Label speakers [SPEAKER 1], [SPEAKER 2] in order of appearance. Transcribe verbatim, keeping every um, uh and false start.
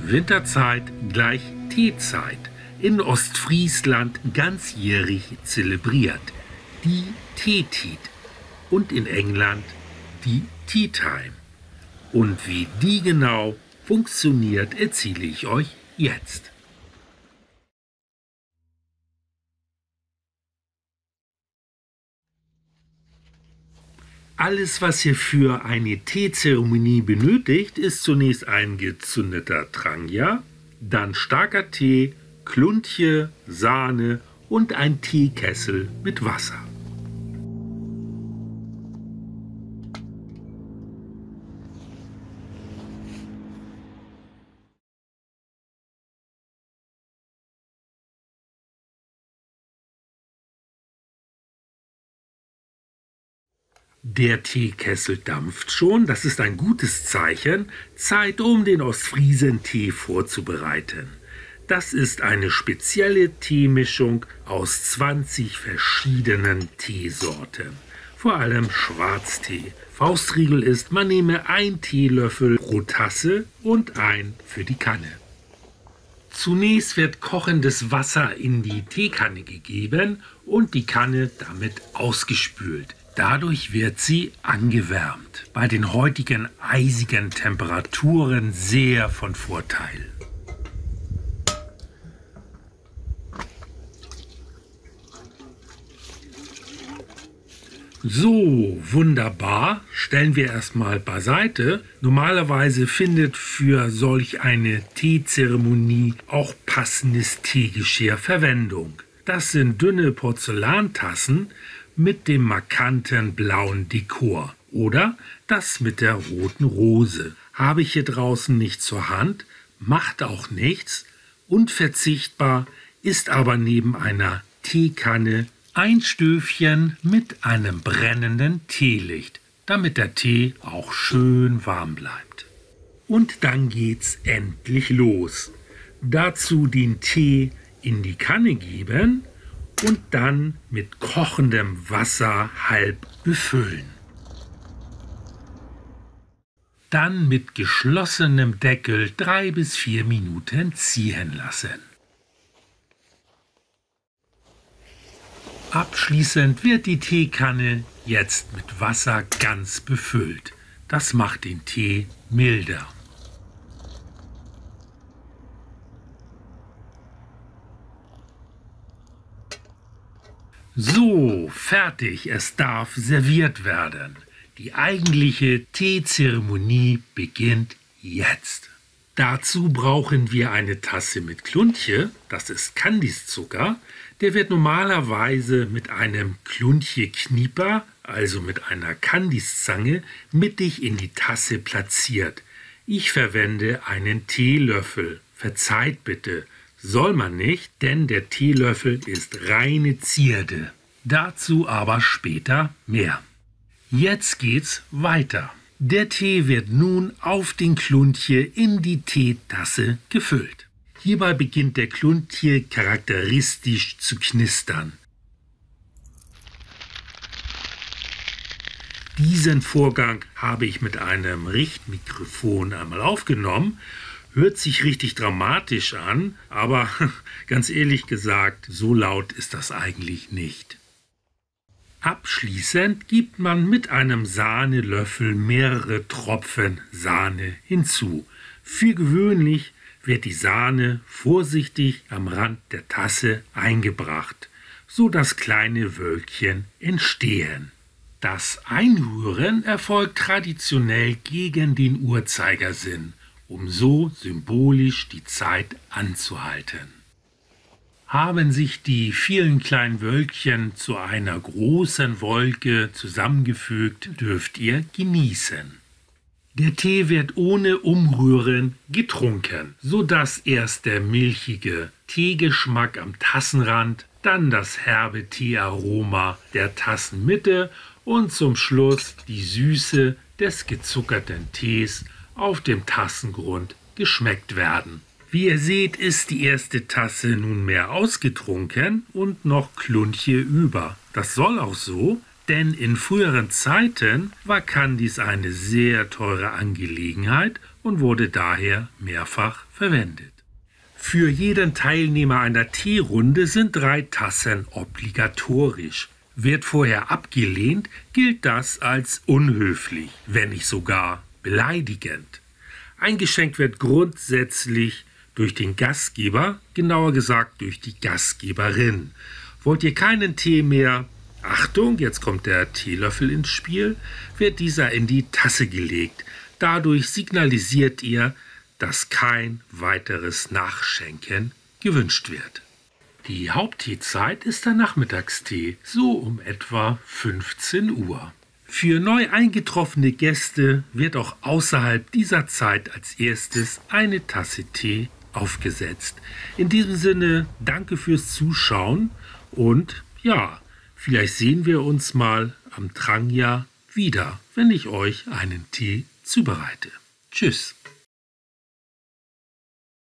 [SPEAKER 1] Winterzeit gleich Teezeit. In Ostfriesland ganzjährig zelebriert. Die Teetied. Und in England die Tea Time. Und wie die genau funktioniert, erzähle ich euch jetzt. Alles, was ihr für eine Teezeremonie benötigt, ist zunächst ein gezündeter Tranja, dann starker Tee, Kluntje, Sahne und ein Teekessel mit Wasser. Der Teekessel dampft schon, das ist ein gutes Zeichen. Zeit, um den Ostfriesentee vorzubereiten. Das ist eine spezielle Teemischung aus zwanzig verschiedenen Teesorten. Vor allem Schwarztee. Faustregel ist, man nehme ein Teelöffel pro Tasse und ein für die Kanne. Zunächst wird kochendes Wasser in die Teekanne gegeben und die Kanne damit ausgespült. Dadurch wird sie angewärmt. Bei den heutigen eisigen Temperaturen sehr von Vorteil. So, wunderbar. Stellen wir erstmal beiseite. Normalerweise findet für solch eine Teezeremonie auch passendes Teegeschirr Verwendung. Das sind dünne Porzellantassen mit dem markanten blauen Dekor oder das mit der roten Rose. Habe ich hier draußen nicht zur Hand, macht auch nichts. Unverzichtbar ist aber neben einer Teekanne ein Stöfchen mit einem brennenden Teelicht, damit der Tee auch schön warm bleibt. Und dann geht's endlich los. Dazu den Tee in die Kanne geben und dann mit kochendem Wasser halb befüllen. Dann mit geschlossenem Deckel drei bis vier Minuten ziehen lassen. Abschließend wird die Teekanne jetzt mit Wasser ganz befüllt. Das macht den Tee milder. So, fertig, es darf serviert werden. Die eigentliche Teezeremonie beginnt jetzt. Dazu brauchen wir eine Tasse mit Kluntje, das ist Kandiszucker. Der wird normalerweise mit einem Kluntje-Knieper, also mit einer Kandiszange, mittig in die Tasse platziert. Ich verwende einen Teelöffel. Verzeiht bitte. Soll man nicht, denn der Teelöffel ist reine Zierde. Dazu aber später mehr. Jetzt geht's weiter. Der Tee wird nun auf den Kluntje in die Teetasse gefüllt. Hierbei beginnt der Kluntje charakteristisch zu knistern. Diesen Vorgang habe ich mit einem Richtmikrofon einmal aufgenommen. Hört sich richtig dramatisch an, aber ganz ehrlich gesagt, so laut ist das eigentlich nicht. Abschließend gibt man mit einem Sahnelöffel mehrere Tropfen Sahne hinzu. Für gewöhnlich wird die Sahne vorsichtig am Rand der Tasse eingebracht, so dass kleine Wölkchen entstehen. Das Einrühren erfolgt traditionell gegen den Uhrzeigersinn, um so symbolisch die Zeit anzuhalten. Haben sich die vielen kleinen Wölkchen zu einer großen Wolke zusammengefügt, dürft ihr genießen. Der Tee wird ohne Umrühren getrunken, sodass erst der milchige Teegeschmack am Tassenrand, dann das herbe Teearoma der Tassenmitte und zum Schluss die Süße des gezuckerten Tees auf dem Tassengrund geschmeckt werden. Wie ihr seht, ist die erste Tasse nunmehr ausgetrunken und noch Kluntje über. Das soll auch so, denn in früheren Zeiten war Kandis eine sehr teure Angelegenheit und wurde daher mehrfach verwendet. Für jeden Teilnehmer einer Teerunde sind drei Tassen obligatorisch. Wird vorher abgelehnt, gilt das als unhöflich, wenn nicht sogar beleidigend. Eingeschenkt wird grundsätzlich durch den Gastgeber, genauer gesagt durch die Gastgeberin. Wollt ihr keinen Tee mehr? Achtung, jetzt kommt der Teelöffel ins Spiel, wird dieser in die Tasse gelegt. Dadurch signalisiert ihr, dass kein weiteres Nachschenken gewünscht wird. Die Hauptteezeit ist der Nachmittagstee, so um etwa fünfzehn Uhr. Für neu eingetroffene Gäste wird auch außerhalb dieser Zeit als erstes eine Tasse Tee aufgesetzt. In diesem Sinne, danke fürs Zuschauen und ja, vielleicht sehen wir uns mal am Trangja wieder, wenn ich euch einen Tee zubereite. Tschüss.